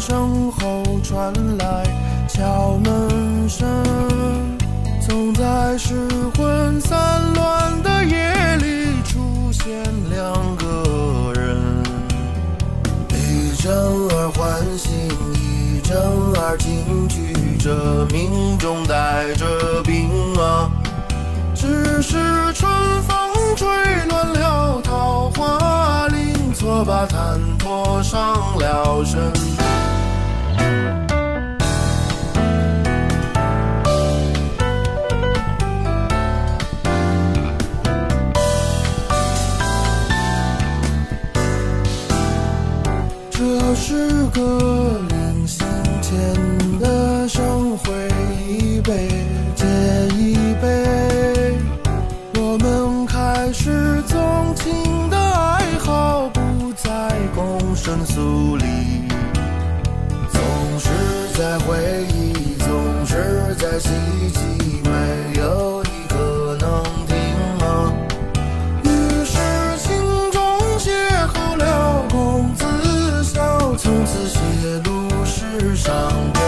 身后传来敲门声，总在失魂散乱的夜里出现两个人，一阵儿唤醒，一阵儿惊惧，这命中带着病啊。只是春风吹乱了桃花林，错把滩拖上了身。这是个临行前的生回忆杯，借一杯，我们开始纵情的爱好，不再共生疏离，总是在回忆，总是在希冀，没有一个能听吗？于是心中写好了公子笑，从此写入世上。